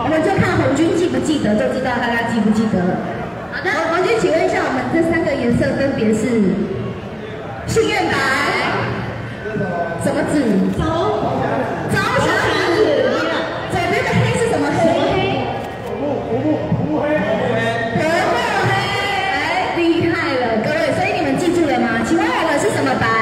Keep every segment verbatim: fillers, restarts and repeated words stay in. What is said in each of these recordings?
我们就看红军记不记得，就知道大家记不记得了。好的，红军，请问一下，我们这三个颜色分别是信愿白、什么紫、 走， 招小紫。左边的黑是什么黑？ 土木土木土木黑。 土木黑，哎，厉害了，各位，所以你们记住了吗？请问我们是什么白？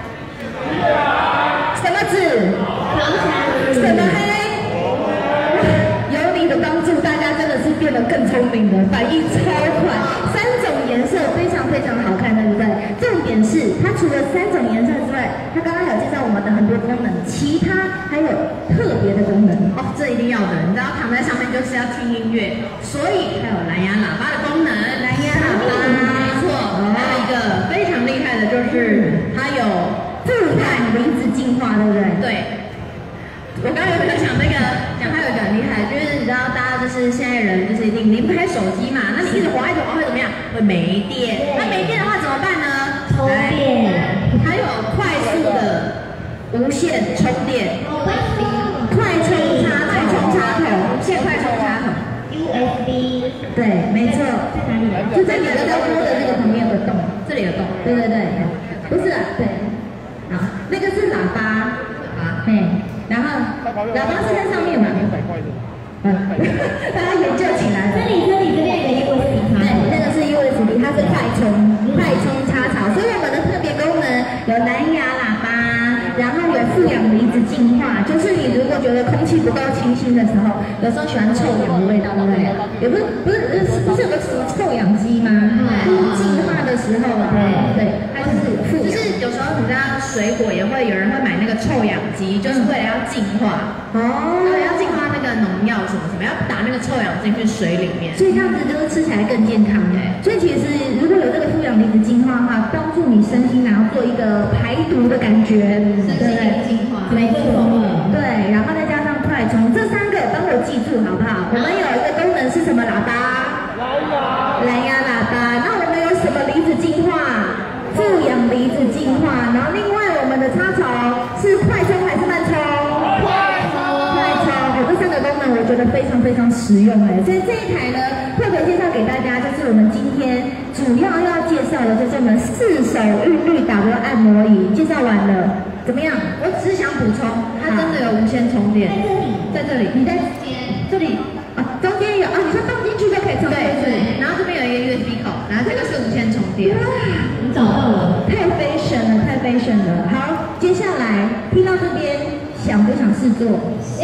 什么紫？什么黑？有你的帮助，大家真的是变得更聪明了，反应超快。三种颜色非常非常好看，对不对？重点是它除了三种颜色之外，它刚刚有介绍我们的很多功能，其他还有特别的功能哦，这一定要的，你知道躺在上面就是要听音乐，所以还有蓝牙喇叭的功能。 蓝牙喇叭， 没错。还有一个非常厉害的就是它有富含离子净化，对不对？ 对。我刚刚有在讲那个，讲它有一个很厉害，就是你知道大家就是现在人就是一定离不开手机嘛，那你一直滑一直滑会怎么样？会没电。那没电的话怎么办呢？ 充电。 还有快速的无线充电， 快充插快充插头，线快充插头 U S B， 对，没错， 在哪里？ 就在你的高多的那个旁边有个洞， 这里有洞。 对对对，不是啊，对，好，那个是喇叭， 啊， 对，然后喇叭是在上面嘛，嗯，大家研究起来了。 这里这里这边有一个 U S B 插对， 头， 那个是 U S B， 它是快充，快充插槽，所以我们的特别功能有蓝牙喇叭，然后有负氧离子净化，就是你如果觉得空气不够清新的时候，有时候喜欢臭氧的味道，对不对？也不是不是不是有个什么臭氧机吗？嗯，净化的时候，对对，它就是有负氧。 就是有时候你知道水果也会有人会买那个臭氧机，就是为了要净化， 哦， 对，要净化那个农药什么什么，要打那个臭氧进去水里面。 所以这样子就是吃起来更健康。所以其实如果有这个负氧离子净化的话，帮助你身心然后做一个排毒的感觉，对不对？ 净化， 没错，对，然后再加上快充，这三个帮我记住好不好？我们有一个功能是什么喇叭？ 蓝牙。 蓝牙喇叭。那我们有什么离子净化？负氧离子净化。然后另外我们的插槽是快充还是慢充？ 快充。 快充。哦，这三个功能我觉得非常非常实用哎，所以这一台呢，特别介绍给大家，就是我们今天主要要介绍的就是我们四手韵律打波按摩仪。介绍完了，怎么样？ 我只是想补充，它真的有无线充电， 在这里， 在这里， 你在这里啊，中间有啊，你说放进去就可以充电， 对对，然后这边有一个 U S B 口，然后这个是无线充电。 你找到了， 太 fashion 了，太 fashion 了。好，接下来听到这边，想不想试做？想。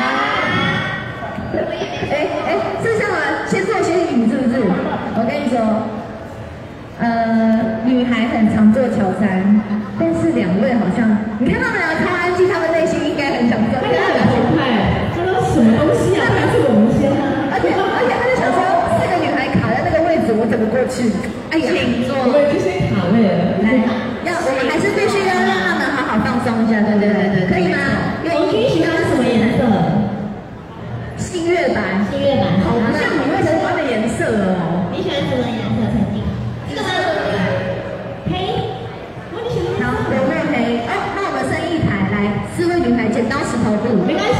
哎哎，是想啊，先做先赢是不是？我跟你说，呃，女孩很常做乔杉，但是两位好像，你看到没有？超安静，他们内心应该很想做。 大家很澎湃，这都什么东西啊？还是我们先啊？ 而且而且他就想说，四个女孩卡在那个位置，我怎么过去？哎呀， 请坐。 我们已经先卡位了， 来，要我们还是必须要让他们好好放松一下，对对对对，可以吗？ 我最喜欢什么颜色？ 新月白， 新月白，好， 好像你会喜欢的颜色哦。 你喜欢什么颜色？曾经，这个吗？黑，我你喜欢好，有没有黑？哦，那我们剩一台，来，四位女孩剪刀石头布， 没关系。